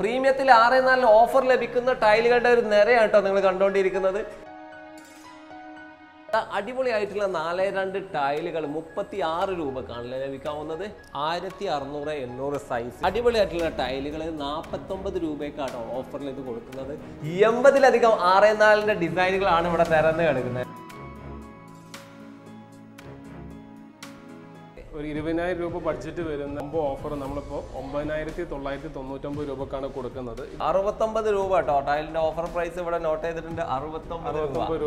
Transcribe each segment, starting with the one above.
പ്രീമിയത്തിൽ 6.4 offer ലഭിക്കുന്ന ടൈലുകളുടെ ഒരു നിരയാണ് കേട്ടോ നിങ്ങൾ കണ്ടുകൊണ്ടിരിക്കുന്നത്. അടിപൊളിയായിട്ടുള്ള 4.2 ടൈലുകൾ 36 രൂപക്കാണ് ലഭിക്കാവുന്നത്. 1600-800 സൈസ് അടിപൊളിയായിട്ടുള്ള ടൈലുകൾ 49 രൂപയ്ക്കാണ് ഓഫറിൽ ഇത് കൊടുക്കുന്നത്. 80ലധികം 6.4 ഡിസൈനുകളാണ് ഇവിടെ നിരന്ന് കിടക്കുന്നത്. ഒരു 20,000 രൂപ ബഡ്ജറ്റ് വരുന്ന ഓഫർ നമ്മളിപ്പോൾ 9,999 രൂപക്കാണ് കൊടുക്കുന്നത്. 69 രൂപ കേട്ടോ ടൈലിന്റെ ഓഫർ പ്രൈസ് ഇവിടെ നോട്ട് ചെയ്തിട്ടുണ്ട്. 69 രൂപ.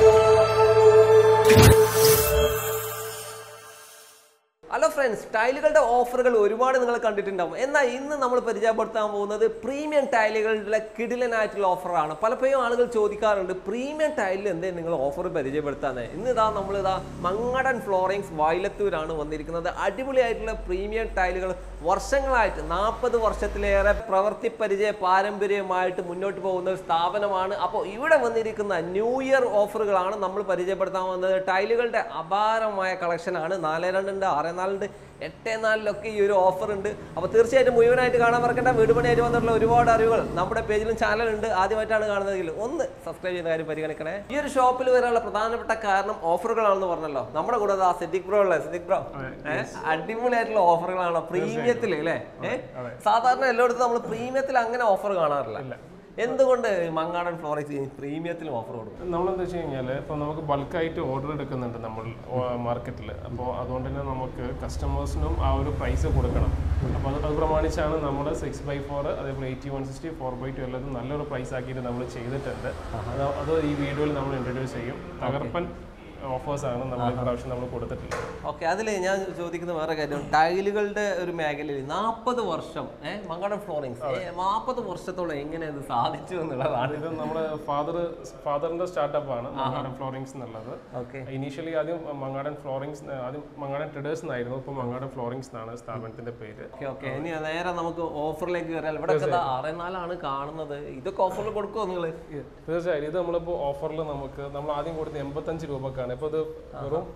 ഹലോ ഫ്രണ്ട്സ്, ടൈലുകളുടെ ഓഫറുകൾ ഒരുപാട് നിങ്ങൾ കണ്ടിട്ടുണ്ടാവും. എന്നാൽ ഇന്ന് നമ്മൾ പരിചയപ്പെടുത്താൻ പോകുന്നത് പ്രീമിയം ടൈലുകളുടെ കിടിലനായിട്ടുള്ള ഓഫറാണ്. പലപ്പോഴും ആളുകൾ ചോദിക്കാറുണ്ട് പ്രീമിയം ടൈലിൽ എന്തേ നിങ്ങൾ ഓഫർ പരിചയപ്പെടുത്താനേ. ഇന്നിതാ നമ്മളിതാ മങ്ങടൻ ഫ്ലോറിങ്സ് വൈലത്തൂരാണ് വന്നിരിക്കുന്നത്. അടിപൊളിയായിട്ടുള്ള പ്രീമിയം ടൈലുകൾ വർഷങ്ങളായിട്ട് 40 വർഷത്തിലേറെ പ്രവൃത്തി പരിചയ പാരമ്പര്യമായിട്ട് മുന്നോട്ട് പോകുന്ന ഒരു സ്ഥാപനമാണ്. അപ്പോൾ ഇവിടെ വന്നിരിക്കുന്ന ന്യൂ ഇയർ ഓഫറുകളാണ് നമ്മൾ പരിചയപ്പെടുത്താൻ വന്നത്. ടൈലുകളുടെ അപാരമായ കളക്ഷനാണ്. 4.2 6.4 8.4 ഈ ഒരു ഓഫർ ഉണ്ട്. അപ്പോൾ തീർച്ചയായിട്ടും മുഴുവനായിട്ട് കാണാൻ മറക്കണ്ട. വീട് പണിയായിട്ട് വന്നിട്ടുള്ള ഒരുപാട് അറിവുകൾ നമ്മുടെ പേജിലും ചാനലുണ്ട്. ആദ്യമായിട്ടാണ് കാണുന്നതെങ്കിൽ ഒന്ന് സബ്സ്ക്രൈബ് ചെയ്യുന്ന കാര്യം പരിഗണിക്കണേ. ഈ ഒരു ഷോപ്പിൽ വരാനുള്ള പ്രധാനപ്പെട്ട കാരണം ഓഫറുകളാണെന്ന് പറഞ്ഞല്ലോ. നമ്മുടെ കൂടെ സിദ്ദിഖ് ബ്രോ ഉള്ളത്. സിദ്ദിഖ് ബ്രോ, അടിപൊളിയായിട്ടുള്ള ഓഫറുകളാണോ പ്രീമിയത്തിൽ അല്ലേ? സാധാരണ എല്ലായിടത്തും നമ്മൾ പ്രീമിയത്തിൽ അങ്ങനെ ഓഫർ കാണാറില്ല. എന്തുകൊണ്ട് മങ്ങാടൻ ഫ്ലോറിങ്സ് പ്രീമിയത്തിലും ഓഫർ കൊടുക്കും? നമ്മളെന്താ വെച്ച് കഴിഞ്ഞാൽ ഇപ്പോൾ നമുക്ക് ബൾക്കായിട്ട് ഓർഡർ എടുക്കുന്നുണ്ട് നമ്മൾ മാർക്കറ്റിൽ. അപ്പോൾ അതുകൊണ്ട് തന്നെ നമുക്ക് കസ്റ്റമേഴ്സിനും ആ ഒരു പ്രൈസ് കൊടുക്കണം. അപ്പോൾ അത് പ്രമാണിച്ചാണ് നമ്മൾ 6x4 അതേപോലെ 80-160 4x2 എല്ലാതും നല്ലൊരു പ്രൈസ് ആക്കിയിട്ട് നമ്മൾ ചെയ്തിട്ടുണ്ട്. അത് ഈ വീഡിയോയിൽ നമ്മൾ ഇൻട്രൊഡ്യൂസ് ചെയ്യും. തകർപ്പൻ ഓഫേഴ്സാണ് നമ്മൾ പ്രാവശ്യം നമ്മൾ കൊടുത്തിട്ടുള്ളത്. ഓക്കെ, അതിൽ ഞാൻ ചോദിക്കുന്ന വേറെ കാര്യം, ടൈലുകളുടെ ഒരു മേഖലയിൽ 40 വർഷം മങ്ങാടൻ ഫ്ലോറിങ്സ് 40 വർഷത്തോളം എങ്ങനെ ഇത് സാധിച്ചു എന്നുള്ളതാണ്. ഇത് നമ്മുടെ ഫാദറിന്റെ സ്റ്റാർട്ടപ്പാണ് മങ്ങാടൻ ഫ്ലോറിങ്സ് എന്നുള്ളത്. ഇനീഷ്യലി ആദ്യം മങ്ങാടൻ ഫ്ലോറിങ്സ്, ആദ്യം മങ്ങാടൻ ട്രേഡേഴ്സ് എന്നായിരുന്നു. ഇപ്പോൾ മങ്ങാടൻ ഫ്ലോറിങ്സ് എന്നാണ് സ്ഥാപനത്തിന്റെ പേര്. ഓക്കെ, ഇനി നേരെ നമുക്ക് ഓഫറിലേക്ക് കയറിയാൽ ഇവിടെ 6.4 കാണുന്നത്. ഇതൊക്കെ ഓഫറിൽ കൊടുക്കുമോ നിങ്ങൾ? തീർച്ചയായും. ഇത് നമ്മളിപ്പോൾ ഓഫറിൽ നമ്മൾ ആദ്യം കൊടുത്ത 85 രൂപക്കാണ്. ഇപ്പോൾ ഇത് വെറും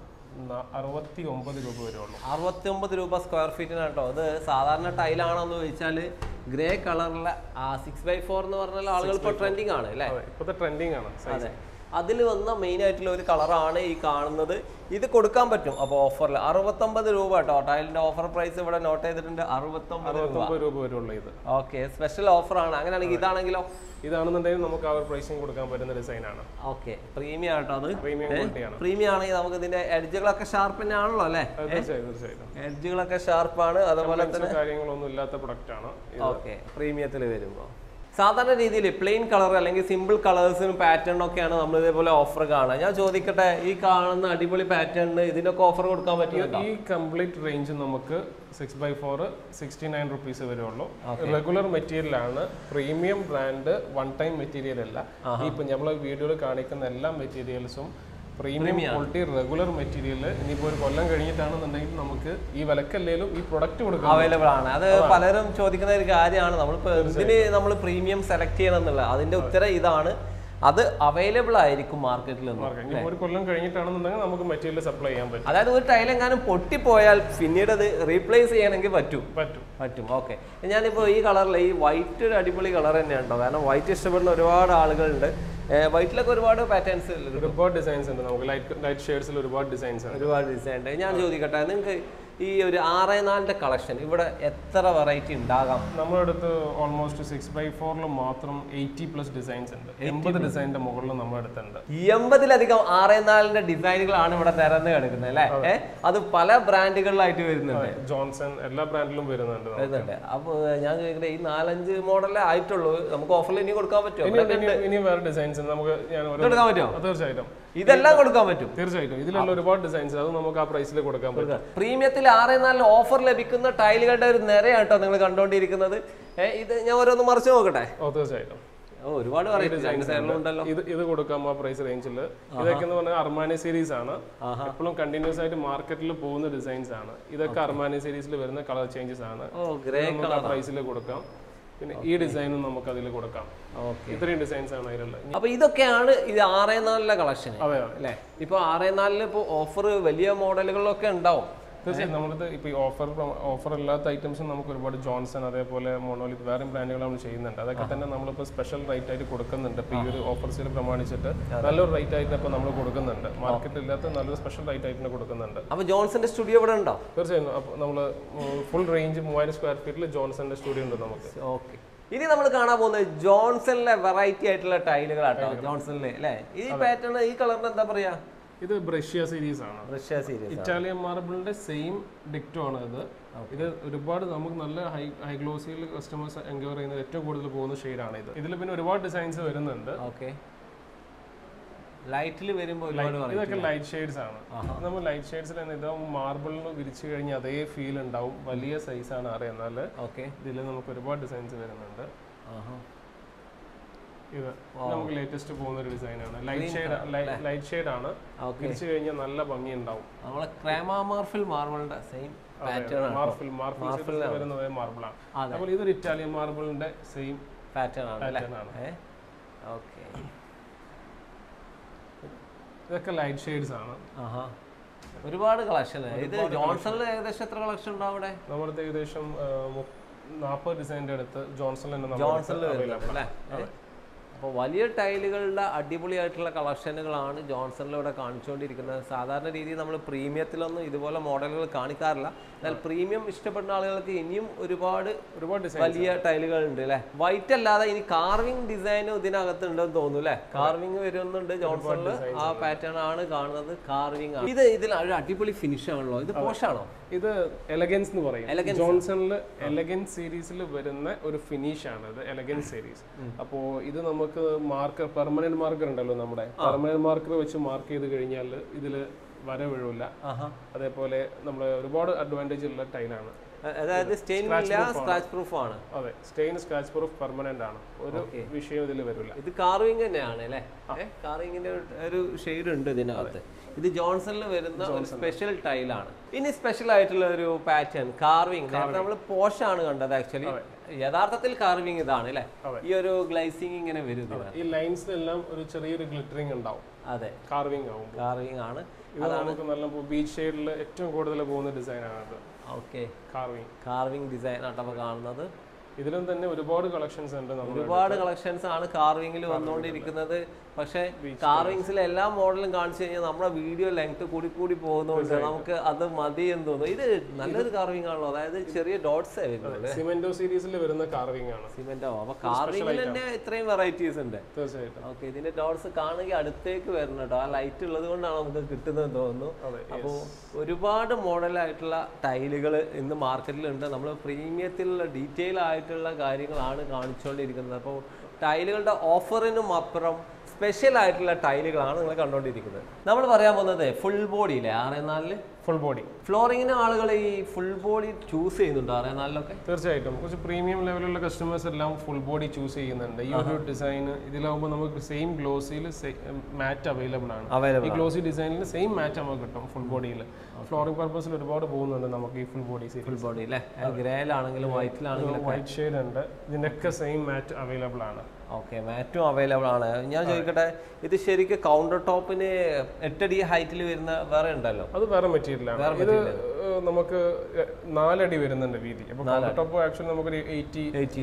69 രൂപ വരുള്ളൂ. 69 രൂപ സ്ക്വയർ ഫീറ്റിന് കേട്ടോ. അത് സാധാരണ ടൈലാണോ എന്ന് ചോദിച്ചാൽ ഗ്രേ കളറിലെ 6x4 എന്ന് പറഞ്ഞാൽ ആളുകൾ ഇപ്പോൾ ട്രെൻഡിങ് ആണ് അല്ലേ? ഇപ്പോഴത്തെ ട്രെൻഡിങ് ആണ്. അതെ, അതിൽ വന്ന മെയിൻ ആയിട്ടുള്ള ഒരു കളറാണ് ഈ കാണുന്നത്. ഇത് കൊടുക്കാൻ പറ്റും. അപ്പോൾ ഓഫറിൽ 69 രൂപ കേട്ടോ. ടൈലിന്റെ ഓഫർ പ്രൈസ് ഇവിടെ നോട്ട് ചെയ്തിട്ടുണ്ട്. 69 രൂപ വരുള്ളൂ ഇത്. ഓക്കെ, സ്പെഷ്യൽ ഓഫറാണ്. അങ്ങനെയാണെങ്കിൽ ഇതാണെങ്കിലോ? ഇതാണെന്നുണ്ടെങ്കിൽ നമുക്ക് ആ ഒരു പ്രൈസിങ് കൊടുക്കാൻ പറ്റുന്ന ഡിസൈനാണ്. ഓക്കെ, പ്രീമിയം ആട്ടോ. അത് പ്രീമിയം ആണെങ്കിൽ നമുക്ക് ഇതിന്റെ എഡ്ജുകളൊക്കെ ഷാർപ്പ് തന്നെയാണല്ലോ അല്ലേ? എഡ്ജുകളൊക്കെ ഷാർപ്പാണ്. അതുപോലെ തന്നെ കാര്യങ്ങളൊന്നും ഇല്ലാത്ത പ്രൊഡക്റ്റ് ആണ്. ഓക്കെ, പ്രീമിയത്തിൽ വരുമ്പോൾ സാധാരണ രീതിയിൽ പ്ലെയിൻ കളർ അല്ലെങ്കിൽ സിമ്പിൾ കളേഴ്സിനും പാറ്റേണും ഒക്കെയാണ് നമ്മൾ ഇതേപോലെ ഓഫർ കാണുക. ഞാൻ ചോദിക്കട്ടെ, ഈ കാണുന്ന അടിപൊളി പാറ്റേണിന് ഇതിനൊക്കെ ഓഫർ കൊടുക്കാൻ പറ്റുമോ? ഈ കംപ്ലീറ്റ് റേഞ്ച് നമുക്ക് 6x4 69 റുപ്പീസ് വരുള്ളൂ. റെഗുലർ മെറ്റീരിയൽ ആണ്. Premium brand one time material അല്ല. ഇപ്പൊ നമ്മൾ വീഡിയോയിൽ കാണിക്കുന്ന എല്ലാ മെറ്റീരിയൽസും പ്രീമിയം ക്വാളിറ്റി റെഗുലർ മെറ്റീരിയൽ. ഇനിയിപ്പോൾ ഒരു കൊല്ലം കഴിഞ്ഞിട്ടാണെന്നുണ്ടെങ്കിൽ നമുക്ക് ഈ വിലക്കല്ലേലും ഈ പ്രൊഡക്റ്റ് കൊടുക്കാം, അവൈലബിൾ ആണ്. അത് പലരും ചോദിക്കുന്ന ഒരു കാര്യമാണ്. നമ്മളിപ്പോൾ ഇതിന് നമ്മൾ പ്രീമിയം സെലക്ട് ചെയ്യണം എന്നുള്ളത്. അതിന്റെ ഉത്തരം ഇതാണ്. അത് അവൈലബിൾ ആയിരിക്കും മാർക്കറ്റിൽ. ഒരു കൊല്ലം കഴിഞ്ഞിട്ടാണെന്നുണ്ടെങ്കിൽ നമുക്ക് മെറ്റീരിയൽ സപ്ലൈ ചെയ്യാൻ പറ്റും. അതായത് ഒരു ടൈലെങ്ങാനും പൊട്ടിപ്പോയാൽ പിന്നീട് അത് റീപ്ലേസ് ചെയ്യണമെങ്കിൽ പറ്റും. ഓക്കെ, ഞാനിപ്പോൾ ഈ കളറിൽ ഈ വൈറ്റ് ഒരു അടിപൊളി കളർ തന്നെയാണോ? കാരണം വൈറ്റ് ഇഷ്ടപ്പെടുന്ന ഒരുപാട് ആളുകളുണ്ട്. വൈറ്റിലൊക്കെ ഒരുപാട് പാറ്റേൺസ്, ഒരുപാട് ഡിസൈൻസ് ഉണ്ട്. നമുക്ക് ലൈറ്റ് ഷെയ്ഡ്സിൽ ഒരുപാട് ഡിസൈൻസ് ഉണ്ട്. ഞാൻ ചോദിക്കട്ടെ, നിങ്ങൾക്ക് ഈ ഒരു 6.4 കളക്ഷൻ ഇവിടെ എത്ര വെറൈറ്റി ഉണ്ടാകാം? നമ്മുടെ അടുത്ത് ഓൾമോസ്റ്റ് 6x4 മാത്രം 80+ ഡിസൈൻസ് ഉണ്ട്. 80 ഡിസൈനിന്റെ മുകളിൽ നമ്മുടെ അടുത്തുണ്ട്. 80ലധികം 6.4 ഡിസൈനുകളാണ് ഇവിടെ നിരന്ന് കിടക്കുന്നത് അല്ലേ? അത് പല ബ്രാൻഡുകളിലായിട്ട് വരുന്നുണ്ട്. ജോൺസൺ എല്ലാ ബ്രാൻഡിലും വരുന്നുണ്ട്. അപ്പൊ ഞാൻ ചോദിക്കട്ടെ, ഈ 4-5 മോഡലേ ആയിട്ടുള്ളൂ. നമുക്ക് ഓഫറിൽ ഇനി കൊടുക്കാൻ പറ്റുമോ? ഇനി വേറെ ഡിസൈൻസ് നമുക്ക് കൊടുക്കാൻ പറ്റുമോ? തീർച്ചയായിട്ടും ഇതെല്ലാം കൊടുക്കാൻ പറ്റും. തീർച്ചയായിട്ടും ഇതിലുള്ള ഒരുപാട് ഡിസൈൻസ് അത് നമുക്ക് ആ പ്രൈസിൽ കൊടുക്കാൻ പറ്റും. പ്രീമിയത്തിൽ 6.4 ഓഫർ ലഭിക്കുന്ന ടൈലുകളുടെ ഒരു നിരയാണ് കേട്ടോ നിങ്ങൾ കണ്ടുകൊണ്ടിരിക്കുന്നത്. ഇത് ഞാൻ ഓരോന്ന് മറിച്ച് നോക്കട്ടെ. തീർച്ചയായിട്ടും ഒരുപാട് ഉണ്ടല്ലോ. ഇത് കൊടുക്കാം ആ പ്രൈസ് റേഞ്ചിൽ. ഇതൊക്കെ എന്ന് പറഞ്ഞാൽ അർമാനി സീരീസ് ആണ്. എപ്പോഴും കണ്ടിന്യൂസ് ആയിട്ട് മാർക്കറ്റിൽ പോകുന്ന ഡിസൈൻസ് ആണ്. ഇതൊക്കെ അർമാനി സീരീസിൽ വരുന്ന കളർ ചേഞ്ചസ് ആണ്. പ്രൈസിൽ കൊടുക്കാം. പിന്നെ ഈ ഡിസൈനും നമുക്ക് അതിൽ കൊടുക്കാം. ഇത്രയും ഡിസൈൻസ് ആണ് അതിലുള്ളത്. അപ്പൊ ഇതൊക്കെയാണ് ഇത് 6.4 കളക്ഷൻ അല്ലേ? ഇപ്പൊ 6.4 ഇപ്പൊ ഓഫർ വലിയ മോഡലുകളിലൊക്കെ ഉണ്ടാവും. തീർച്ചയായും നമ്മളിത് ഇപ്പോൾ ഈ ഓഫർ അല്ലാത്ത ഐറ്റംസും നമുക്ക് ഒരുപാട് ജോൺസൺ അതേപോലെ മോണോലിത്ത് വേറെ ബ്രാൻഡുകൾ നമ്മൾ ചെയ്യുന്നുണ്ട്. അതൊക്കെ തന്നെ നമ്മളിപ്പോൾ സ്പെഷ്യൽ റേറ്റ് ആയിട്ട് കൊടുക്കുന്നുണ്ട്. ഇപ്പോൾ ഈ ഒരു ഓഫർ സെയിൽ പ്രമാണിച്ചിട്ട് നല്ലൊരു റേറ്റ് ആയിട്ട് ഇപ്പോൾ നമ്മൾ കൊടുക്കുന്നുണ്ട്. മാർക്കറ്റിൽ ഇല്ലാത്ത നല്ലൊരു സ്പെഷ്യൽ റേറ്റ് ആയിട്ട് കൊടുക്കുന്നുണ്ട്. അപ്പോൾ ജോൺസന്റെ സ്റ്റുഡിയോ ഇവിടെ ഉണ്ടോ? തീർച്ചയായും. അപ്പോൾ നമ്മൾ ഫുൾ റേഞ്ച് 3000 സ്ക്വയർ ഫീറ്റിൽ ജോൺസന്റെ സ്റ്റുഡിയോ ഉണ്ട് നമുക്ക്. ഓക്കെ. ഇനി നമ്മൾ കാണാൻ പോകുന്നത് ജോൺസണിലെ വെറൈറ്റി ആയിട്ടുള്ള ടൈലുകളാട്ടോ. ജോൺസണിലെ അല്ലേ? ഈ പാറ്റേൺ ഈ കളറിന് എന്താ പറയാ? ഇത് ബ്രഷ്യ സീരീസ് ആണ്. ബ്രഷ്യ സീരീസ് ഇറ്റാലിയൻ മാർബിളിന്റെ സെയിം ഡിക്റ്റോ ആണ് ഇത്. ഇത് ഒരുപാട് നമുക്ക് നല്ല ഹൈ ഗ്ലോസിയിൽ കസ്റ്റമേഴ്സ് എൻക്വയർ ചെയ്യുന്ന ഏറ്റവും കൂടുതൽ പോകുന്ന ഷെയ്ഡാണ് ഇത്. ഇതിൽ പിന്നെ ഒരുപാട് ഡിസൈൻസ് വരുന്നുണ്ട്. ഓക്കെ. ലൈറ്റിൽ വരുമ്പോൾ ഇതൊക്കെ ലൈറ്റ് ഷെയ്ഡ്സ് ആണ്. നമ്മൾ ലൈറ്റ് ഷെയ്ഡ്സിൽ തന്നെ ഇത് മാർബിളിന് വിരിച്ചു കഴിഞ്ഞാൽ അതേ ഫീൽ ഉണ്ടാവും. വലിയ സൈസാണ് അറിയാൽ. ഇതിൽ നമുക്ക് ഒരുപാട് ഡിസൈൻസ് വരുന്നുണ്ട്. ഇത് നമുക്ക് ലേറ്റസ്റ്റ് പോകുന്ന ഒരു ഡിസൈനാണ്. ലൈറ്റ് ഷെയ്ഡ് ആണ്. വിരിച്ചു കഴിഞ്ഞാൽ നല്ല ഭംഗി ഉണ്ടാവും. നമ്മളെ ക്രേമാമാർഫിൽ മാർബിളിന്റെ സെയിം പാറ്റേൺ ആണ്. മാർബിൾ വരുന്നത് മാർബിളാണ്. അപ്പോൾ ഇതൊരു ഇറ്റാലിയൻ മാർബിളിന്റെ സെയിം പാറ്റേൺ ആണ്. ഓക്കെ. ഇതൊക്കെ ലൈറ്റ് ഷെയ്ഡ്സ് ആണ്. ഒരുപാട് കളക്ഷൻ. ഇത് ജോൺസണിൽ ഏകദേശം എത്ര കളക്ഷൻ ഉണ്ടാവും അവിടെ? നമ്മുടെ ഏകദേശം 40 ഡിസൈൻ്റെ അടുത്ത് ജോൺസണിൽ അവൈലബിൾ. അപ്പോൾ വലിയ ടൈലുകളുടെ അടിപൊളിയായിട്ടുള്ള കളക്ഷനുകളാണ് ജോൺസണിലൂടെ കാണിച്ചുകൊണ്ടിരിക്കുന്നത്. സാധാരണ രീതിയിൽ നമ്മൾ പ്രീമിയത്തിലൊന്നും ഇതുപോലെ മോഡലുകൾ കാണിക്കാറില്ല. എന്നാൽ പ്രീമിയം ഇഷ്ടപ്പെടുന്ന ആളുകൾക്ക് ഇനിയും ഒരുപാട് വലിയ ടൈലുകൾ ഉണ്ട് അല്ലേ? വൈറ്റ് അല്ലാതെ ഇനി കാർവിംഗ് ഡിസൈനും ഇതിനകത്ത് ഉണ്ടെന്ന് തോന്നുന്നു അല്ലേ? കാർവിംഗ് വരുന്നുണ്ട് ജോൺസണിൽ. ആ പാറ്റേൺ ആണ് കാണുന്നത്. കാർവിംഗ് ആണ്. ഇതിൽ ഒരു അടിപൊളി ഫിനിഷ് ആണല്ലോ. ഇത് പോഷാണോ? ഇത് എലഗൻസ് എന്ന് പറയും. ജോൺസണിൽ എലഗൻസ് സീരീസിൽ വരുന്ന ഒരു ഫിനിഷ് ആണ് ഇത്, എലഗൻസ് സീരീസ്. അപ്പോൾ ഇത് നമുക്ക് പെർമനന്റ് മാർക്കർ ഉണ്ടല്ലോ, നമ്മുടെ പെർമനന്റ് മാർക്കർ വെച്ച് മാർക്ക് ചെയ്ത് കഴിഞ്ഞാൽ ഇതിൽ വര വീഴില്ല. അതേപോലെ നമ്മൾ ഒരുപാട് അഡ്വാൻറ്റേജ് ഉള്ള ടൈലാണ്. അതായത് സ്റ്റെയിൻ ഇല്ല, സ്ക്രാച്ച് പ്രൂഫ് ആണ്. അതെ, സ്റ്റെയിൻ സ്ക്രാച്ച് പ്രൂഫ് പെർമനന്റ് ആണ്. ഒരു വിഷയം ഇതിൽ വരില്ല. ഇത് കാർവിംഗ് തന്നെയാണ് അല്ലേ? കാർവിംഗിന്റെ ഒരു ഷെയ്ഡ് ഉണ്ട് ഇതിനകത്ത്. ഇത് ജോൺസണിൽ വരുന്ന ഒരു സ്പെഷ്യൽ ടൈലാണ്. ഇനി സ്പെഷ്യൽ ആയിട്ടുള്ള ഒരു പാറ്റേൺ കാർവിംഗ്. നമ്മൾ പോഷാണ് കണ്ടത്. ആക്ച്വലി യഥാർത്ഥത്തിൽ കാർവിംഗ് ഇതാണ് അല്ലേ? ഈ ഒരു ഗ്ലൈസിംഗ് ഇങ്ങനെ വരും. ഈ ലൈൻസിലെല്ലാം ഒരു ചെറിയൊരു ഗ്ലിറ്ററിംഗ് ഉണ്ടാവും. അതെ, കാർവിംഗ് ആവും. കാർവിംഗ് ആണ്. ഇത് നമുക്ക് നല്ല ബീച്ച് ഷെയ്ഡിൽ ഏറ്റവും കൂടുതൽ പോകുന്ന ഡിസൈൻ ആണ് ഇത്. ഓക്കെ, കാർവിംഗ് ഡിസൈൻ ആട്ടോ കാണുന്നത്. ഇതിലും തന്നെ ഒരുപാട് കളക്ഷൻസ് ഉണ്ട്. ഒരുപാട് കളക്ഷൻസ് ആണ് കാർവിംഗിൽ വന്നുകൊണ്ടിരിക്കുന്നത്. പക്ഷേ കാർവിംഗ്സിലെ എല്ലാ മോഡലും കാണിച്ചു കഴിഞ്ഞാൽ നമ്മുടെ വീഡിയോ ലെങ്ത് കൂടി പോകുന്നതുകൊണ്ട് നമുക്ക് അത് മതി എന്ന് തോന്നുന്നു. ഇത് നല്ലൊരു കാർവിംഗ് ആണല്ലോ. അതായത് ചെറിയ ഡോട്ട്സ് സിമെന്റോ സീരീസിൽ വരുന്ന കാർവിംഗ് ആണ്. സിമെന്റോ. അപ്പൊ കാർവിംഗിൽ തന്നെ ഇത്രയും വെറൈറ്റീസ് ഉണ്ട്. തീർച്ചയായിട്ടും. ഓക്കെ, ഇതിന്റെ ഡോട്ട്സ് കാണുകയും അടുത്തേക്ക് വരണം കേട്ടോ. ആ ലൈറ്റ് ഉള്ളത് കൊണ്ടാണ് നമുക്ക് കിട്ടുന്നത് തോന്നുന്നു. അപ്പോൾ ഒരുപാട് മോഡലായിട്ടുള്ള ടൈലുകൾ ഇന്ന് മാർക്കറ്റിലുണ്ട്. നമ്മൾ പ്രീമിയത്തിലുള്ള ഡീറ്റെയിൽ ആയിട്ടുള്ള കാര്യങ്ങളാണ് കാണിച്ചുകൊണ്ടിരിക്കുന്നത്. അപ്പോൾ ടൈലുകളുടെ ഓഫറിനും അപ്പുറം സ്പെഷ്യൽ ആയിട്ടുള്ള ടൈലുകളാണ് നിങ്ങൾ കണ്ടുകൊണ്ടിരിക്കുന്നത്. നമ്മൾ പറയാൻ പോകുന്നത് ഫുൾ ബോഡിയിലെ 6x4 ഫുൾ ബോഡി ഫ്ലോറിങ്ങിന് ആളുകൾ ഈ ഫുൾ ബോഡി ചൂസ് ചെയ്യുന്നുണ്ട് 6x4? തീർച്ചയായിട്ടും. കുറച്ച് പ്രീമിയം ലെവലുള്ള കസ്റ്റമേഴ്സ് എല്ലാം ഫുൾ ബോഡി ചൂസ് ചെയ്യുന്നുണ്ട്. ഈ ഒരു ഡിസൈൻ ഇതിലാവുമ്പോൾ നമുക്ക് സെയിം ഗ്ലോസിയിൽ മാറ്റ് അവൈലബിൾ ആണ്. ഈ ഗ്ലോസി ഡിസൈനിൽ സെയിം മാറ്റ് നമുക്ക് കിട്ടും ഫുൾ ബോഡിയിൽ. ഫ്ലോറിംഗ് പർപ്പസിൽ ഒരുപാട് പോകുന്നുണ്ട് നമുക്ക് ഈ ഫുൾ ബോഡി. ഫുൾ ബോഡി അല്ലേ? ഗ്രേയിലാണെങ്കിലും വൈറ്റിലാണെങ്കിലും വൈറ്റ് ഷെയ്ഡ് ഉണ്ട്. ഇതിനൊക്കെ സെയിം മാറ്റ് അവൈലബിൾ ആണ്. ഓക്കെ, മാറ്റും അവൈലബിൾ ആണ്. ഞാൻ ചോദിക്കട്ടെ, ഇത് ശരിക്കും കൗണ്ടർ ടോപ്പിന് 8 അടി ഹൈറ്റിൽ വരുന്ന വേറെ ഉണ്ടല്ലോ? അത് വേറെ മെറ്റീരിയലാണ്. ഇത് നമുക്ക് 4 അടി വരുന്നുണ്ട് വീതി. അപ്പോൾ കൗണ്ടർ ടോപ്പ് ആക്ച്വലി നമുക്ക് 80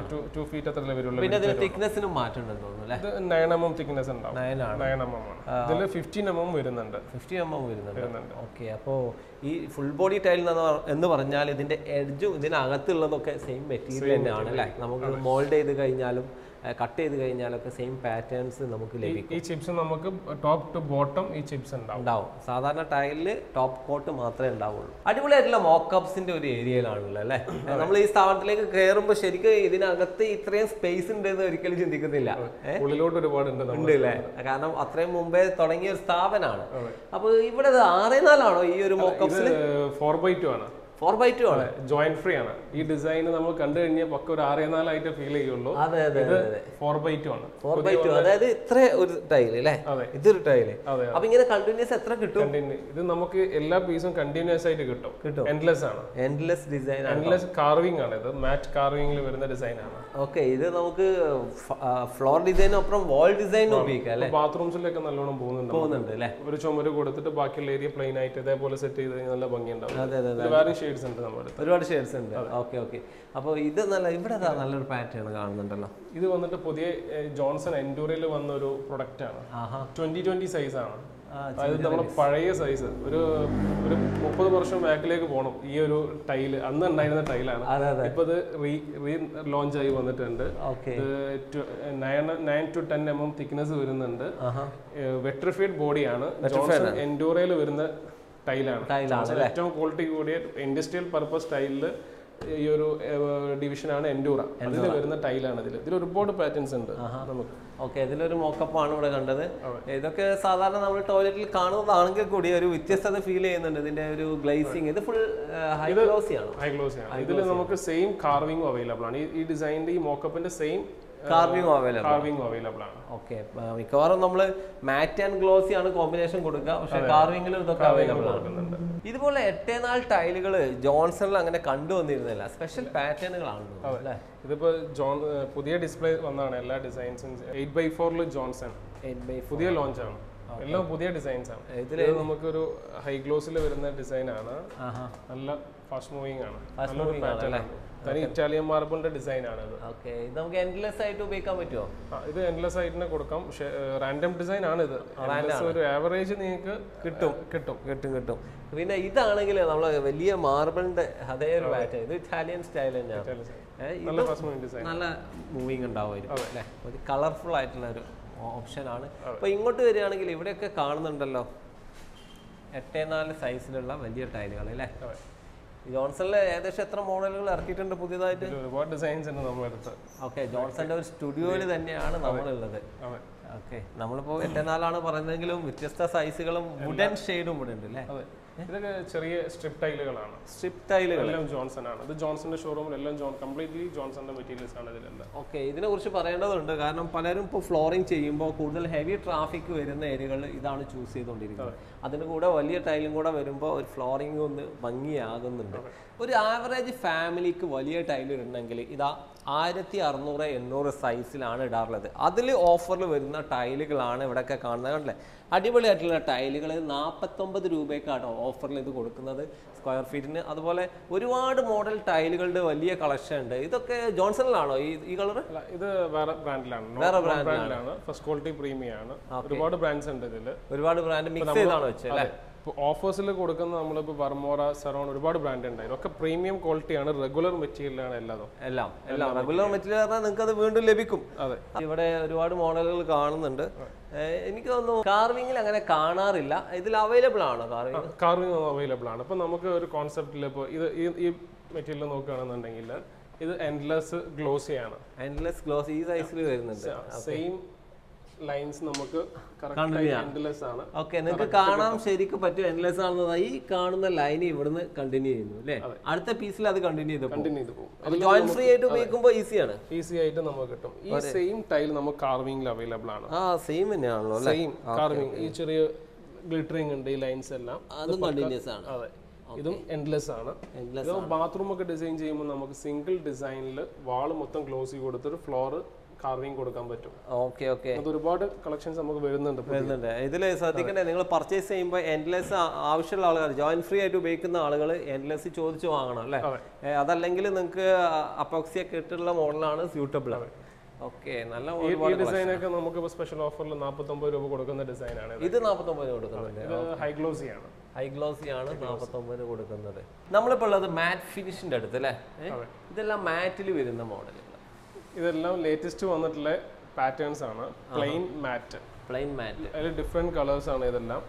2 ഫീറ്റ് അത്ര വരുള്ളൂ. പിന്നെ അതിന് തിക്നെസ്സിനും മാറ്റം ഉണ്ടെന്ന് തോന്നുന്നു അല്ലേ? ഇത് 9 mm തിക്നെസ് ഉണ്ടാവും. 9 mm ആണ്. ഇതിൽ 15 mm വരുന്നുണ്ട്. 15 mm വരുന്നുണ്ട്. ഓക്കെ, അപ്പോൾ ഈ ഫുൾ ബോഡി ടൈൽ എന്ന് പറഞ്ഞാൽ ഇതിന്റെ എഡ്ജും ഇതിനകത്തുള്ളതൊക്കെ സെയിം മെറ്റീരിയൽ തന്നെയാണ് അല്ലേ? നമുക്ക് മോൾഡ് ചെയ്ത് കഴിഞ്ഞാലും കട്ട് ചെയ്ത് കഴിഞ്ഞാലൊക്കെ സെയിം പാറ്റേൺസ് നമുക്ക് ലഭിക്കും. ഈ ചിപ്സ് നമുക്ക് ടോപ്പ് ടു ബോട്ടം ഈ ചിപ്സ് ഉണ്ടാവും. സാധാരണ ടൈലില് ടോപ്പ് കോട്ട് മാത്രമേ ഉണ്ടാവുള്ളൂ. അടിപൊളിയായിട്ടുള്ള മോക്കപ്സിന്റെ ഒരു ഏരിയയിലാണല്ലോ അല്ലേ? നമ്മൾ ഈ സ്ഥാപനത്തിലേക്ക് കയറുമ്പോൾ ശരിക്കും ഇതിനകത്ത് ഇത്രയും സ്പേസ് ഉണ്ടെന്ന് ഒരിക്കലും ചിന്തിക്കുന്നില്ല. ഉള്ളിലോട്ട് ഒരുപാട് ഉണ്ട് അല്ലേ? കാരണം അത്രയും മുമ്പേ തുടങ്ങിയ ഒരു സ്ഥാപനമാണ്. അപ്പൊ ഇവിടെ 6x4 ആണോ ഈ ഒരു മോക്കപ്സിൽ? 4x2 ആണ്. 4x2 ആണ്, ജോയിന്റ് ഫ്രീ ആണ്. ഈ ഡിസൈൻ നമ്മൾ കണ്ടു കഴിഞ്ഞാൽ പക്ക ഒരു 6-4 ആയിട്ട് ഫീൽ ചെയ്യുള്ളൂ. അതെ അതെ ഇത് 4x2 ആണ്. 4x2 അതായത് ഇത്ര ഒരു ടൈല് അല്ലേ, ഇതൊരു ടൈല്. അപ്പൊ ഇങ്ങനെ കണ്ടിന്യൂസ് എത്ര കിട്ടും? ഇത് നമുക്ക് എല്ലാ പീസും കണ്ടിന്യൂസ് ആയിട്ട് കിട്ടും. എൻഡ്ലെസ് ആണ്, എൻഡ്ലെസ് ഡിസൈൻ, എൻഡ്ലെസ് കാർവിംഗ് ആണ്. ഇത് മാറ്റ് കാർവിംഗിൽ വരുന്ന ഡിസൈൻ ആണ്. ഓക്കെ, ഇത് നമുക്ക് ഫ്ലോർ ഡിസൈനൊപ്പം വാൾ ഡിസൈനും ഉപയോഗിക്കാം അല്ലേ? ബാത്റൂംസിലൊക്കെ നല്ലോണം പോകുന്നുണ്ട് അല്ലേ? ഒരു ചുമര് കൊടുത്തിട്ട് ബാക്കിയുള്ള ഏരിയ പ്ലെയിൻ ആയിട്ട് ഇതേപോലെ സെറ്റ് ചെയ്ത് കഴിഞ്ഞാൽ നല്ല ഭംഗിയുണ്ടാവും. വേറെ ഷെയ്ഡ്സ് ഉണ്ട് നമ്മുടെ, ഒരുപാട് ഷെയ്ഡ്സ് ഉണ്ട്. Okay okay. അപ്പോൾ ഇത് ഇവിടെ നല്ലൊരു പാറ്റേൺ കാണുന്നുണ്ടല്ലോ. ഇത് വന്നിട്ട് പുതിയ ജോൺസൺ എൻഡൂറിൽ വന്ന ഒരു പ്രൊഡക്റ്റ് ആണ്. 2020 സൈസ് ആണ്. അതായത് നമ്മുടെ പഴയ സൈസ് ഒരു 30 വർഷം ബാക്കിലേക്ക് പോകണം. ഈ ഒരു ടൈല് അന്ന് ഉണ്ടായിരുന്ന ടൈലാണ്. ഇപ്പൊ ഇത് റീ ലോഞ്ച് ആയി വന്നിട്ടുണ്ട്. 9 to 10 mm തിക്നെസ് വരുന്നുണ്ട്. വെട്രിഫൈഡ് ബോഡിയാണ്. ജോൺസൺ എൻഡൂറയിൽ വരുന്ന ടൈലാണ്. ഏറ്റവും ക്വാളിറ്റി കൂടിയ ഇൻഡസ്ട്രിയൽ പർപ്പസ് ടൈലില് ഈ ഒരു ഡിവിഷനാണ് എൻഡൂറ. അതിൽ വരുന്ന ടൈലാണ്. ഇതിൽ ഒരുപാട് പാറ്റേൺസ് ഉണ്ട് നമുക്ക്. ഓക്കെ, ഇതിലൊരു മോക്കപ്പാണ് ഇവിടെ കണ്ടത്. ഇതൊക്കെ സാധാരണ നമ്മൾ ടോയ്ലറ്റിൽ കാണുന്നതാണെങ്കിൽ കൂടി ഒരു വ്യത്യസ്തത ഫീൽ ചെയ്യുന്നുണ്ട്. ഇതിന്റെ ഒരു ഗ്ലേസിംഗ്, ഇത് ഫുൾ ഹൈ ഗ്ലോസി ആണ്. ഇതിൽ നമുക്ക് സെയിം കാർവിംഗ് അവൈലബിൾ ആണ്. ഈ ഡിസൈനിന്റെ ഈ മോക്കപ്പിന്റെ സെയിം കാർവിംഗ് അവൈലബിൾ ആണ്. ഓക്കെ, മിക്കവാറും നമ്മൾ മാറ്റ് ആൻഡ് ഗ്ലോസി ആണ് കോമ്പിനേഷൻ കൊടുക്കുക, പക്ഷെ കാർവിംഗിൽ ഇതൊക്കെ അവൈലബിൾ ആണ്. ഇതുപോലെ 8-4 ടൈലുകൾ ജോൺസണിൽ അങ്ങനെ കണ്ടുവന്നിരുന്നില്ല, സ്പെഷ്യൽ പാറ്റേണുകളാണ് അല്ലേ? ഇതിപ്പോ പുതിയ ഡിസ്പ്ലേ വന്നതാണ്. എല്ലാ ഡിസൈൻസും 8x4 ജോൺസൺ പുതിയ ലോഞ്ച് ആണ്. എല്ലാം പുതിയ ഡിസൈൻസ് ആണ്. ഇതിൽ നമുക്കൊരു ഹൈ ഗ്ലോസിൽ വരുന്ന ഡിസൈൻ ആണ്. നല്ല ഫാസ്റ്റ് മൂവിംഗ് ആണ്. നല്ലൊരു പാറ്റേൺ ആണ്. തനി ഇറ്റാലിയൻ മാർബിളിന്റെ ഡിസൈൻ ആണ് ഇത്. ഓക്കെ, ഇത് നമുക്ക് എൻഡ്ലെസ് ആയിട്ട് ഉപയോഗിക്കാൻ പറ്റുമോ? ഇത് എൻഡ്ലെസ് ആയിട്ട് കൊടുക്കാം. പക്ഷെ റാൻഡം ഡിസൈൻ ആണ് ഇത്. ഒരു ആവറേജ് നിങ്ങൾക്ക് കിട്ടും. പിന്നെ ഇതാണെങ്കിൽ നമ്മളെ വലിയ മാർബിളിന്റെ അതേ ഒരു പാറ്റേൺ. ഇത് ഇറ്റാലിയൻ സ്റ്റൈൽ തന്നെയാണ്. നല്ല മൂവിങ് ഉണ്ടാവുമായിരിക്കും അല്ലേ? ഒരു കളർഫുൾ ആയിട്ടുള്ള ഒരു ഓപ്ഷൻ ആണ്. അപ്പൊ ഇങ്ങോട്ട് വരികയാണെങ്കിൽ ഇവിടെയൊക്കെ കാണുന്നുണ്ടല്ലോ 8-4 സൈസിലുള്ള വലിയ ടൈലുകൾ അല്ലേ? ജോൺസണിൽ ഏകദേശം എത്ര മോഡലുകൾ ഇറക്കിയിട്ടുണ്ട് പുതിയതായിട്ട്? ഒരുപാട് ഡിസൈൻസ് ഉണ്ട് നമ്മളെടുത്ത്. ഓക്കെ, ജോൺസന്റെ ഒരു സ്റ്റുഡിയോയിൽ തന്നെയാണ് നമ്മളുള്ളത്. ഓക്കെ, നമ്മളിപ്പോ 8-4 പറയുന്നതെങ്കിലും വ്യത്യസ്ത സൈസുകളും വുഡൻ ഷെയ്ഡും ഇവിടെ ഉണ്ട് അല്ലേ? ഇതൊക്കെ ചെറിയ സ്ട്രിപ്പ് ടൈലുകളാണ്. എല്ലാം ജോൺസൺ ആണ്. ഇത് ജോൺസന്റെ ഷോറൂമിൽ എല്ലാം കംപ്ലീറ്റ്ലി ജോൺസന്റെ മെറ്റീരിയൽസ് ആണ് ഇതിലെല്ലാം. ഓക്കെ, ഇതിനെ കുറിച്ച് പറയേണ്ടതുണ്ട്. കാരണം പലരും ഇപ്പോൾ ഫ്ലോറിംഗ് ചെയ്യുമ്പോൾ കൂടുതൽ ഹെവി ട്രാഫിക് വരുന്ന ഏരിയകളിൽ ഇതാണ് ചൂസ് ചെയ്തുകൊണ്ടിരിക്കുന്നത്. അതിന് കൂടെ വലിയ ടൈലും കൂടെ വരുമ്പോൾ ഒരു ഫ്ലോറിംഗ് ഒന്ന് ഭംഗിയാകുന്നുണ്ട്. ഒരു ആവറേജ് ഫാമിലിക്ക് വലിയ ടൈൽ ഇടണമെങ്കിൽ ഇതാ 1600-800 സൈസിലാണ് ഇടാറുള്ളത്. അതിൽ ഓഫറിൽ വരുന്ന ടൈലുകളാണ് ഇവിടെയൊക്കെ കാണുന്നത്. കണ്ടില്ലേ, അടിപൊളിയായിട്ടുള്ള ടൈലുകൾ 49 രൂപയ്ക്കാണ് ഓഫറിൽ ഇത് കൊടുക്കുന്നത് സ്ക്വയർ ഫീറ്റിന്. അതുപോലെ ഒരുപാട് മോഡൽ ടൈലുകളുടെ വലിയ കളക്ഷൻ ഉണ്ട്. ഇതൊക്കെ ജോൺസണിലാണോ ഈ കളർ? ഇത് വേറെ ബ്രാൻഡിലാണ്. ഫസ്റ്റ് ക്വാളിറ്റി പ്രീമിയം ആണ്. ഒരുപാട് ബ്രാൻഡ്സ് ഉണ്ട് ഇതിൽ. ഒരുപാട് ബ്രാൻഡ് മിക്സ് ചെയ്താണ് വെച്ചത് അല്ലേ? ഓഫേഴ്സിൽ കൊടുക്കുന്ന നമ്മളിപ്പോൾ ബർമോറ, സെറോൺ ഒരുപാട് ബ്രാൻഡ് ഉണ്ടായിരുന്നു. ഒക്കെ പ്രീമിയം ക്വാളിറ്റിയാണ്. റെഗുലർ മെറ്റീരിയലാണ് എല്ലാം റെഗുലർ മെറ്റീരിയൽ പറഞ്ഞാൽ നിങ്ങൾക്ക് അത് വീണ്ടും ലഭിക്കും. അതെ, ഇവിടെ ഒരുപാട് മോഡലുകൾ കാണുന്നുണ്ട്. എനിക്ക് തോന്നുന്നു കാർവിംഗിൽ അങ്ങനെ കാണാറില്ല. ഇതിൽ അവൈലബിൾ ആണോ കാർവിംഗ്? അവൈലബിൾ ആണ്. ഇപ്പൊ നമുക്ക് ഒരു കോൺസെപ്റ്റിൽ ഇപ്പോൾ ഈ മെറ്റീരിയൽ നോക്കുകയാണെന്നുണ്ടെങ്കിൽ ഇത് എൻഡ്ലെസ് ഗ്ലോസി ആണ്. എൻഡ്ലെസ് ഗ്ലോസി ഈ സൈസിൽ വരുന്നുണ്ട്. സെയിം ലൈൻസ് നമുക്ക് എൻഡ്ലെസ് ആണ്. ഓക്കെ, നിങ്ങൾക്ക് കാണാൻ ശരിക്കും പറ്റും എൻഡ്ലെസ് ആണെന്ന്. ഈ കാണുന്ന ലൈൻ ഇവിടുന്ന് കണ്ടിന്യൂ ചെയ്യുന്നു അല്ലേ? അടുത്ത പീസിൽ അത് കണ്ടിന്യൂ ചെയ്ത് പോകും. ജോയിന്റ് ഫ്രീ ആയിട്ട് ഉപയോഗിക്കുമ്പോൾ ഈസി ആയിട്ട് നമുക്ക് കിട്ടും. ഈ സെയിം ടൈൽ നമുക്ക് കാർവിംഗിൽ അവൈലബിൾ ആണ്. സെയിം തന്നെയാണല്ലോ. Same carving. ഈ ചെറിയ ഗ്ലിറ്ററിംഗ് ഉണ്ട്. ഈ ലൈൻസ് എല്ലാം അതും കണ്ടിന്യൂസ് ആണ്. അതെ, ഇതും എൻഡ്ലെസ് ആണ്. ബാത്റൂം ഒക്കെ ഡിസൈൻ ചെയ്യുമ്പോൾ നമുക്ക് സിംഗിൾ ഡിസൈനിൽ വാള് മൊത്തം ക്ലോസ് ചെയ്ത് കൊടുത്തിട്ട് ഫ്ലോർ കാർവിംഗ് കൊടുക്കാൻ പറ്റും. ഓക്കെ ഓക്കെ, ഒരുപാട് കളക്ഷൻസ് നമുക്ക് വരുന്നുണ്ട്. ഇതിൽ ശ്രദ്ധിക്കണ്ടേ, നിങ്ങൾ പർച്ചേസ് ചെയ്യുമ്പോൾ എൻഡ്ലെസ് ആവശ്യമുള്ള ആളുകൾ, ജോയിന്റ് ഫ്രീ ആയിട്ട് ഉപയോഗിക്കുന്ന ആളുകൾ എൻഡ്ലെസ് ചോദിച്ചു വാങ്ങണം അല്ലേ? അതല്ലെങ്കിൽ നിങ്ങൾക്ക് അപ്പോക്സി ഒക്കെ ഇട്ടുള്ള മോഡലാണ് സ്യൂട്ടബിൾ. ഓക്കെ, നല്ല ഡിസൈൻ ഒക്കെ നമുക്ക് സ്പെഷ്യൽ ഓഫറിൽ 49 രൂപ കൊടുക്കുന്ന ഡിസൈനാണ്. ഇത് 49 കൊടുക്കുന്നുണ്ട്. ഹൈ ഗ്ലോസി ആണ്. 49 കൊടുക്കുന്നത്. നമ്മളിപ്പോൾ ഉള്ളത് മാറ്റ് ഫിനിഷിന്റെ അടുത്ത് അല്ലേ? ഇതെല്ലാം മാറ്റിൽ വരുന്ന മോഡൽ. ഇതെല്ലാം ലേറ്റസ്റ്റ് വന്നിട്ടുള്ള പാറ്റേൺസ് ആണ്. പ്ലെയിൻ മാറ്റ് അതിൽ ഡിഫറെന്റ് കളേഴ്സ് ആണ്. ഇതെല്ലാം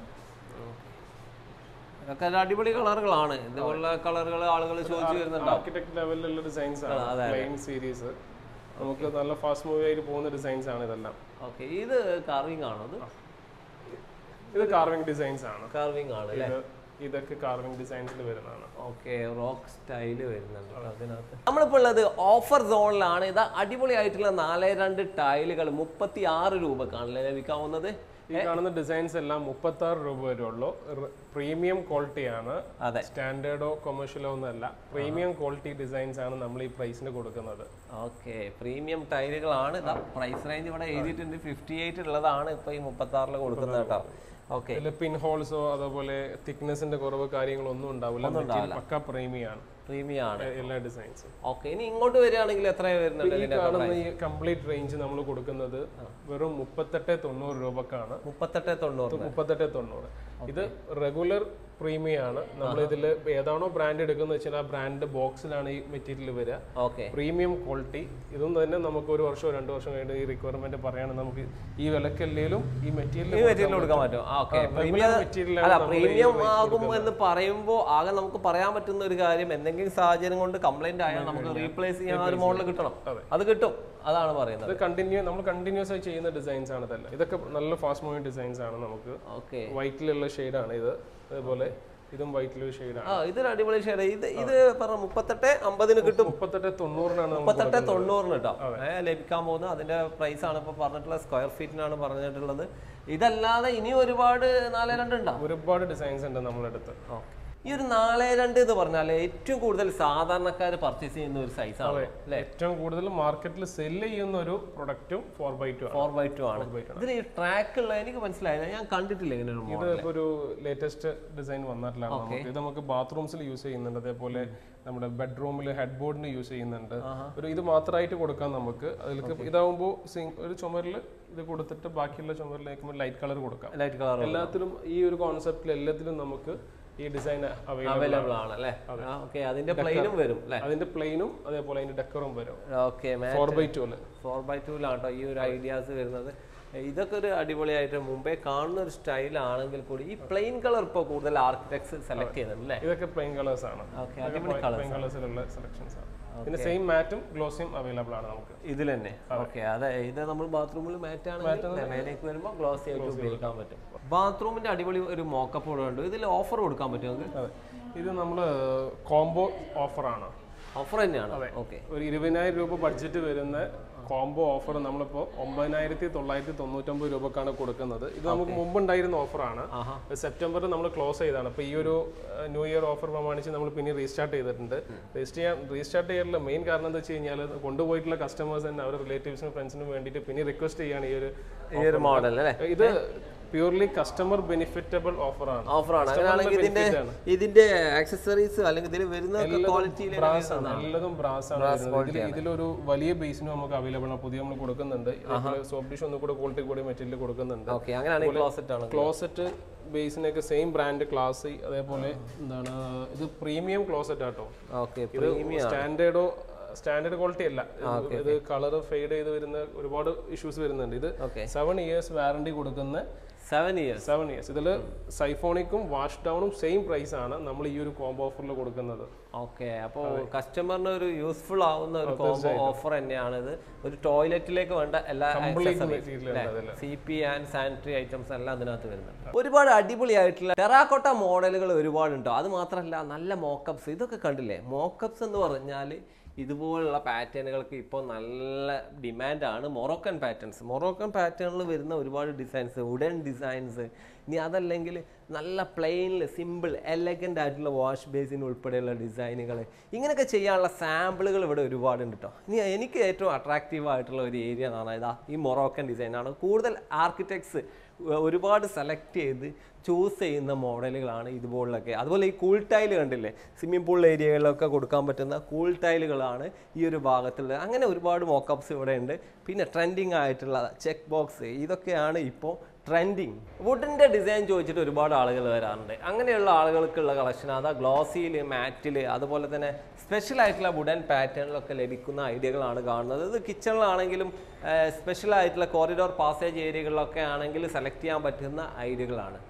ഇതൊക്കെ അടിപൊളി കളറുകളാണ്. ഇതുപോലുള്ള കളറുകൾ ആളുകൾ ചോദിച്ചു വരുന്നുണ്ട്. ആർക്കിടെക്ട് ലെവലിലുള്ള ഡിസൈൻസ് ആണ്. പ്ലെയിൻ സീരീസ് നമുക്ക് നല്ല ഫാസ്റ്റ് മൂവ് ആയിട്ട് പോകുന്ന ഡിസൈൻസ് ആണ് ഇതെല്ലാം. ഓക്കെ, ഇത് കാർവിംഗ് ആണോ? ഇത് കാർവിംഗ് ഡിസൈൻസ് ആണ്. കാർവിംഗ് ആണ് അല്ലേ? ഇതൊക്കെ കാർവിംഗ് ഡിസൈൻസിൽ വരുന്നതാണ്. ഓക്കെ, റോക്ക് സ്റ്റൈല് വരുന്നുണ്ട് അതിനകത്ത്. നമ്മളിപ്പോൾ ഉള്ളത് ഓഫർ സോണിലാണ്. ഇത് അടിപൊളിയായിട്ടുള്ള 4-2 ടൈലുകൾ 36 രൂപക്കാണല്ലേ ലഭിക്കാവുന്നത്. ഈ കാണുന്ന ഡിസൈൻസ് എല്ലാം 36 രൂപ വരെ ഉള്ളൂ. പ്രീമിയം ക്വാളിറ്റിയാണ്, സ്റ്റാൻഡേർഡോ കൊമേഴ്ഷ്യലോ ഒന്നല്ല. പ്രീമിയം ക്വാളിറ്റി ഡിസൈൻസ് ആണ് നമ്മൾ ഈ പ്രൈസിന് കൊടുക്കുന്നത്. ഓക്കെ, പ്രീമിയം ടൈലുകളാണ്. പ്രൈസ് റേഞ്ച് ഇവിടെ എഴുതിയിട്ടുണ്ട് 58 ഉള്ളതാണ് ഇപ്പൊ ഈ 36 കൊടുക്കുന്നത് കേട്ടോ. ഓക്കെ, പിൻ ഹോൾസോ അതുപോലെ തിക്നെസിന്റെ കുറവ് കാര്യങ്ങളൊന്നും ഉണ്ടാവില്ല. പക്ക പ്രീമിയാണ് എല്ലാ ഡിസൈൻസും. ഓക്കെ, ഇനി ഇങ്ങോട്ട് വരികയാണെങ്കിൽ എത്ര വരുന്നുണ്ട്? ഈ കാണുന്ന ഈ കംപ്ലീറ്റ് റേഞ്ച് നമ്മൾ കൊടുക്കുന്നത് വെറും 3890 രൂപക്കാണ്. 3890. ഇത് റെഗുലർ പ്രീമിയം ആണ്. നമ്മൾ ഇതിൽ ഏതാണോ ബ്രാൻഡ് എടുക്കുന്നത് വെച്ചാൽ ആ ബ്രാൻഡ് ബോക്സിലാണ് ഈ മെറ്റീരിയൽ വരിക. Premium quality. ഇതും തന്നെ നമുക്ക് 1 വർഷമോ 2 വർഷം കഴിഞ്ഞ് ഈ റിക്വയർമെന്റ് പറയുകയാണെങ്കിൽ നമുക്ക് ഈ വിലക്കല്ലേലും ഈ മെറ്റീരിയൽ കൊടുക്കാൻ പറ്റും. പ്രീമിയം ആകും എന്ന് പറയുമ്പോൾ ആകെ നമുക്ക് പറയാൻ പറ്റുന്ന ഒരു കാര്യം, എന്തെങ്കിലും സാഹചര്യം കൊണ്ട് കംപ്ലൈന്റ് ആയാൽ നമുക്ക് റീപ്ലേസ് ചെയ്യാൻ ഒരു മോഡൽ കിട്ടണം. അത് കിട്ടും, അതാണ് പറയുന്നത്. നമ്മൾ കണ്ടിന്യൂസ് ആയി ചെയ്യുന്ന ഡിസൈൻസ് ആണ് ഇതല്ല. ഇതൊക്കെ നല്ല ഫാസ്റ്റ് മൂവിംഗ് ഡിസൈൻസ് ആണ്. നമുക്ക് വൈറ്റിലുള്ള ഷെയ്ഡാണ് ഇത്. അതേപോലെ ഇതും വൈറ്റിലുള്ള ഷെയ്ഡാണ്. ഇതൊരു അടിപൊളി ഷെയ്ഡ്. ഇത് പറഞ്ഞ 3850 കിട്ടും. 3890 3890 കേട്ടോ ലഭിക്കാൻ പോകുന്നത്. അതിന്റെ പ്രൈസ് ആണ് ഇപ്പൊ പറഞ്ഞിട്ടുള്ളത്. സ്ക്വയർ ഫീറ്റിനാണ് പറഞ്ഞിട്ടുള്ളത്. ഇതല്ലാതെ ഇനി ഒരുപാട് 4-2 ഉണ്ടാവും. ഒരുപാട് ഡിസൈൻസ് ഉണ്ട് നമ്മളെടുത്ത്. ഈ ഒരു 4-2 എന്ന് പറഞ്ഞാൽ ഏറ്റവും കൂടുതൽ സാധാരണക്കാർ പർച്ചേസ് ചെയ്യുന്ന ഒരു സൈസ് ആണ്. ഏറ്റവും കൂടുതൽ മാർക്കറ്റിൽ സെല് ചെയ്യുന്ന ഒരു പ്രൊഡക്റ്റും 4x2 ആണ്. ഇതിൽ ഈ ട്രാക്ക് ഉള്ള എനിക്ക് മനസ്സിലായില്ല, ഞാൻ കണ്ടിട്ടില്ല ഇങ്ങനെ ഒരു മോഡൽ. ഇത് ഒരു ലേറ്റസ്റ്റ് ഡിസൈൻ വന്നിട്ടില്ല. ഇത് നമുക്ക് ബാത്റൂംസിൽ യൂസ് ചെയ്യുന്നുണ്ട്. അതേപോലെ നമ്മുടെ ബെഡ്റൂമിൽ ഹെഡ് ബോർഡിന് യൂസ് ചെയ്യുന്നുണ്ട്. ഇത് മാത്രമായിട്ട് കൊടുക്കാം നമുക്ക്. അതിലേക്ക് ഇതാവുമ്പോൾ ഒരു ചുമരിൽ ഇത് കൊടുത്തിട്ട് ബാക്കിയുള്ള ചുമരിലേക്ക് ലൈറ്റ് കളർ കൊടുക്കാം. എല്ലാത്തിലും ഈ ഒരു കോൺസെപ്റ്റിൽ എല്ലാത്തിലും നമുക്ക് ഈ ഡിസൈൻ അവൈലബിൾ ആണ് അല്ലേ? ഓക്കേ, അതിന്റെ പ്ലെയിനും വരും അല്ലേ? അതിന്റെ പ്ലെയിനും അതേപോലെ അതിന്റെ ഡെക്കറും വരും. ഓക്കേ, 4x2 ലാട്ടോ ഈ ഒരു ഐഡിയാസ് വരുന്നത്. ഇതൊക്കെ ഒരു അടിപൊളിയായിട്ട് മുമ്പേ കാണുന്ന ഒരു സ്റ്റൈൽ ആണെങ്കിൽ കൂടി ഈ പ്ലെയിൻ കളർ ഇപ്പോൾ കൂടുതൽ ആർക്കിടെക്ട്സ് സെലക്ട് ചെയ്യുന്നുണ്ട് അല്ലേ? ഇതൊക്കെ പ്ലെയിൻ കളേഴ്സ് ആണ്. ഓക്കേ, അടിപൊളി കളേഴ്സിലുള്ള സെലക്ഷൻസ് ആണ്. പിന്നെ സെയിം മാറ്റും ഗ്ലോസിയും അവൈലബിൾ ആണ് നമുക്ക് ഇതിൽ തന്നെ. ഓക്കെ, അതെ, ഇത് നമ്മൾ ബാത്റൂമിൽ മാറ്റ് ആണെങ്കിൽ മേലേക്ക് വരുമ്പോൾ ഗ്ലോസി ആയിട്ട് ഉപയോഗിക്കാൻ പറ്റും. ബാത്റൂമിന്റെ അടിപൊളി ഒരു മോക്കപ്പ് ഉണ്ട്. ഇതിൽ ഓഫർ കൊടുക്കാൻ പറ്റും നമുക്ക്? ഇത് നമ്മൾ കോംബോ ഓഫറാണ്. ഓഫർ തന്നെയാണ്. ഓക്കെ, ഒരു 20,000 രൂപ ബഡ്ജറ്റ് വരുന്ന കോംബോ ഓഫർ നമ്മളിപ്പോൾ 9,999 രൂപക്കാണ് കൊടുക്കുന്നത്. ഇത് നമുക്ക് മുമ്പ് ഉണ്ടായിരുന്ന ഓഫറാണ്. സെപ്റ്റംബറിൽ നമ്മൾ ക്ലോസ് ചെയ്താണ്. അപ്പോൾ ഈ ഒരു ന്യൂ ഇയർ ഓഫർ പ്രമാണിച്ച് നമ്മൾ പിന്നെ റീസ്റ്റാർട്ട് ചെയ്തിട്ടുണ്ട്. റീസ്റ്റാർട്ട് ചെയ്യാനുള്ള മെയിൻ കാരണം എന്താ വെച്ച് കഴിഞ്ഞാൽ കൊണ്ടുപോയിട്ടുള്ള കസ്റ്റമേഴ്സ് തന്നെ അവരുടെ റിലേറ്റീവ്സിനും ഫ്രണ്ട്സിനും വേണ്ടിയിട്ട് പിന്നെ റിക്വസ്റ്റ് ചെയ്യാണ് ഈ ഒരു മോഡൽ അല്ലേ? ഇത് പ്യൂർലി കസ്റ്റമർ ബെനിഫിറ്റബിൾ ഓഫറാണ്. ഇതിന്റെ ആക്സസറീസ് അല്ലെങ്കിൽ ഇതിൽ വരുന്ന ക്വാളിറ്റിയിൽ എല്ലതും ബ്രാസ് ആണ്. ഇതിലൊരു വലിയ ബേസിനും നമുക്ക് അവൈലബിൾ ആണ്. പുതിയ നമ്മൾ കൊടുക്കുന്നുണ്ട്. സോഫ്റ്റ് ഡിഷ് ഒന്നും കൂടെ ക്വാളിറ്റി കൂടി മെറ്റീരിയൽ കൊടുക്കുന്നുണ്ട്. ക്ലോസറ്റ് ബേസിനൊക്കെ സെയിം ബ്രാൻഡ് ക്ലാസ്. അതേപോലെ എന്താണ് ഇത് പ്രീമിയം ക്ലോസറ്റ് ആട്ടോ. സ്റ്റാൻഡേർഡ് ക്വാളിറ്റി അല്ല. ഇത് കളർ ഫെയ്ഡ് ചെയ്ത് വരുന്ന ഒരുപാട് ഇഷ്യൂസ് വരുന്നുണ്ട്. ഇത് 7 ഇയേഴ്സ് വാറണ്ടി കൊടുക്കുന്ന 7 ഇയേഴ്സ്. ഇതിൽ സൈഫോണിക്കും വാഷ് ഡൗണും സെയിം പ്രൈസ് ആണ് നമ്മൾ ഈ ഒരു കോംബോ ഓഫറിൽ കൊടുക്കുന്നത്. ഓക്കെ, അപ്പോൾ കസ്റ്റമറിന് ഒരു യൂസ്ഫുൾ ആവുന്ന ഒരു കോംബോ ഓഫർ തന്നെയാണ് ഇത്. ഒരു ടോയ്ലറ്റിലേക്ക് വേണ്ട എല്ലാ CP ആൻഡ് സാനിറ്ററി ഐറ്റംസ് എല്ലാം അതിനകത്ത് വരുന്നുണ്ട്. ഒരുപാട് അടിപൊളിയായിട്ടുള്ള ടെറാക്കോട്ട മോഡലുകൾ ഒരുപാടുണ്ടോ. അത് മാത്രമല്ല നല്ല മോക്കപ്സ്. ഇതൊക്കെ കണ്ടില്ലേ? മോക്കപ്സ് എന്ന് പറഞ്ഞാൽ ഇതുപോലുള്ള പാറ്റേണുകൾക്ക് ഇപ്പോൾ നല്ല ഡിമാൻഡാണ്. മൊറോക്കൻ പാറ്റേണിൽ വരുന്ന ഒരുപാട് ഡിസൈൻസ്, വുഡൻ ഡിസൈൻസ്. ഇനി അതല്ലെങ്കിൽ നല്ല പ്ലെയിനിൽ സിമ്പിൾ എലഗൻ്റ് ആയിട്ടുള്ള വാഷ് ബേസിൻ ഉൾപ്പെടെയുള്ള ഡിസൈനുകൾ, ഇങ്ങനെയൊക്കെ ചെയ്യാനുള്ള സാമ്പിളുകൾ ഇവിടെ ഒരുപാടുണ്ട് കേട്ടോ. ഇനി എനിക്ക് ഏറ്റവും അട്രാക്റ്റീവ് ആയിട്ടുള്ള ഒരു ഏരിയ എന്ന് പറഞ്ഞാൽ ഈ മൊറോക്കൻ ഡിസൈനാണ്. കൂടുതൽ ആർക്കിടെക്ട്സ് ഒരുപാട് സെലക്ട് ചെയ്ത് ചൂസ് ചെയ്യുന്ന മോഡലുകളാണ് ഇതുപോലൊക്കെ. അതുപോലെ ഈ കൂൾ ടൈൽ കണ്ടില്ലേ? സ്വിമ്മിംഗ് പൂൾ ഏരിയകളിലൊക്കെ കൊടുക്കാൻ പറ്റുന്ന കൂൾ ടൈലുകളാണ് ഈ ഒരു ഭാഗത്തുള്ളത്. അങ്ങനെ ഒരുപാട് മോക്കപ്സ് ഇവിടെ ഉണ്ട്. പിന്നെ ട്രെൻഡിങ് ആയിട്ടുള്ള ചെക്ക് ബോക്സ്, ഇതൊക്കെയാണ് ഇപ്പോൾ ട്രെൻഡിങ്. വുഡിൻ്റെ ഡിസൈൻ ചോദിച്ചിട്ട് ഒരുപാട് ആളുകൾ വരാറുണ്ട്. അങ്ങനെയുള്ള ആളുകൾക്കുള്ള കളക്ഷൻ അതാ ഗ്ലോസിയിൽ, മാറ്റിൽ, അതുപോലെ തന്നെ സ്പെഷ്യൽ ആയിട്ടുള്ള വുഡൻ പാറ്റേണിലൊക്കെ ലഭിക്കുന്ന ഐഡിയകളാണ് കാണുന്നത്. ഇത് കിച്ചണിലാണെങ്കിലും സ്പെഷ്യൽ ആയിട്ടുള്ള കോറിഡോർ പാസേജ് ഏരിയകളിലൊക്കെ ആണെങ്കിൽ സെലക്ട് ചെയ്യാൻ പറ്റുന്ന ഐഡിയകളാണ്.